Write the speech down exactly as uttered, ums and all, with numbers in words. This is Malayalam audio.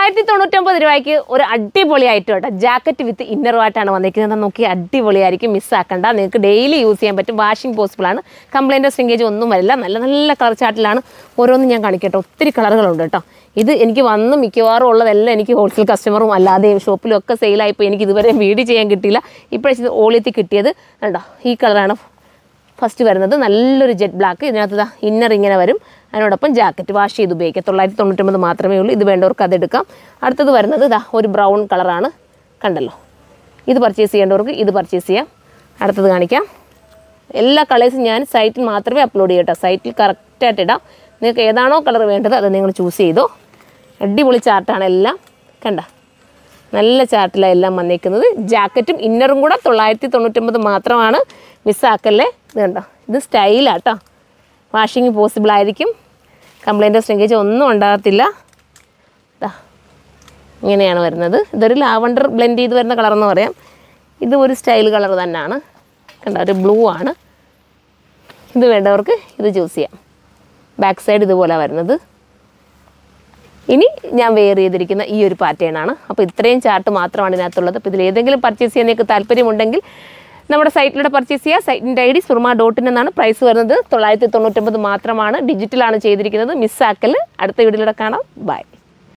തൊള്ളായിരത്തി തൊണ്ണൂറ്റൊമ്പത് രൂപയ്ക്ക് ഒരു അടിപൊളിയായിട്ട് കേട്ടോ ജാക്കറ്റ് വിത്ത് ഇന്നർ വായിട്ടാണ് വന്നിരിക്കുന്നത്. നോക്കി അടിപൊളിയായിരിക്കും, മിസ്സാക്കണ്ട. നിങ്ങൾക്ക് ഡെയിലി യൂസ് ചെയ്യാൻ പറ്റും, വാഷിംഗ് പോസിബിൾ ആണ്, കംപ്ലൈൻറ്റോ സ്ട്രിങ്കേജോ ഒന്നും വരില്ല. നല്ല നല്ല കളർ ചാർട്ടിലാണ് ഓരോന്നും ഞാൻ കാണിക്കട്ടെ. ഒത്തിരി കളറുകളുണ്ട് കേട്ടോ. ഇത് എനിക്ക് വന്ന് മിക്കവാറും ഉള്ളതെല്ലാം എനിക്ക് ഹോൾസെയിൽ കസ്റ്റമറും അല്ലാതെയും ഷോപ്പിലും ഒക്കെ സെയിലായിപ്പോൾ എനിക്ക് ഇതുവരെ വീഡിയോ ചെയ്യാൻ കിട്ടിയില്ല. ഇപ്പോഴത്തെ ഓളിയത്തിൽ കിട്ടിയത് കണ്ടോ, ഈ കളറാണ് ഫസ്റ്റ് വരുന്നത്. നല്ലൊരു ജെറ്റ് ബ്ലാക്ക്. ഇതിനകത്ത് ഇന്നർ ഇങ്ങനെ വരും, അതിനോടൊപ്പം ജാക്കറ്റ് വാഷ് ചെയ്ത് ഉപയോഗിക്കാം. തൊള്ളായിരത്തി തൊണ്ണൂറ്റൊമ്പത് മാത്രമേ ഉള്ളൂ. ഇത് വേണ്ടവർക്ക് അതെടുക്കാം. അടുത്തത് വരുന്നത് ഇതാ ഒരു ബ്രൗൺ കളറാണ്, കണ്ടല്ലോ. ഇത് പർച്ചേസ് ചെയ്യേണ്ടവർക്ക് ഇത് പർച്ചേസ് ചെയ്യാം. അടുത്തത് കാണിക്കാം. എല്ലാ കളേഴ്സും ഞാൻ സൈറ്റിൽ മാത്രമേ അപ്ലോഡ് ചെയ്യട്ടോ. സൈറ്റിൽ കറക്റ്റായിട്ട് ഇടാം. നിങ്ങൾക്ക് ഏതാണോ കളർ വേണ്ടത് അത് നിങ്ങൾ ചൂസ് ചെയ്തോ. അടിപൊളി ചാർട്ടാണ് എല്ലാം, കണ്ട നല്ല ചാർട്ടിലാണ് എല്ലാം വന്നേക്കുന്നത്. ജാക്കറ്റും ഇന്നറും കൂടെ തൊള്ളായിരത്തി തൊണ്ണൂറ്റൊമ്പത് മാത്രമാണ്, മിസ്സാക്കല്ലേ. ഇത് കണ്ടോ, ഇത് സ്റ്റൈലാട്ടോ. വാഷിങ് പോസിബിൾ ആയിരിക്കും, കംപ്ലൈൻറ്റോ സ്ട്രിങ്കേജോ ഒന്നും ഉണ്ടാകത്തില്ല. ഇങ്ങനെയാണ് വരുന്നത്. ഇതൊരു ലാവണ്ടർ ബ്ലെൻഡ് ചെയ്ത് വരുന്ന കളറെന്ന് പറയാം. ഇത് ഒരു സ്റ്റൈൽ കളർ തന്നെയാണ്, കണ്ടോ, ഒരു ബ്ലൂ ആണ്. ഇത് വേണ്ടവർക്ക് ഇത് ചൂസ് ചെയ്യാം. ബാക്ക് സൈഡ് ഇതുപോലെ വരുന്നത്. ഇനി ഞാൻ വെയർ ചെയ്തിരിക്കുന്ന ഈ ഒരു പാറ്റേൺ ആണ്. അപ്പോൾ ഇത്രയും ചാർട്ട് മാത്രമാണ് ഇതിനകത്തുള്ളത്. അപ്പോൾ ഇതിൽ ഏതെങ്കിലും പർച്ചേസ് ചെയ്യാൻ നിങ്ങൾക്ക് താല്പര്യമുണ്ടെങ്കിൽ നമ്മുടെ സൈറ്റിലൂടെ പർച്ചേസ് ചെയ്യുക. സൈറ്റിൻ്റെ I D Surma dot in എന്നാണ്. പ്രൈസ് വരുന്നത് തൊള്ളായിരത്തി തൊണ്ണൂറ്റൊമ്പത് മാത്രമാണ്. ഡിജിറ്റലാണ് ചെയ്തിരിക്കുന്നത്. മിസ്സാക്കൽ. അടുത്ത വീഡിയോയിലൂടെ കാണാം. ബൈ.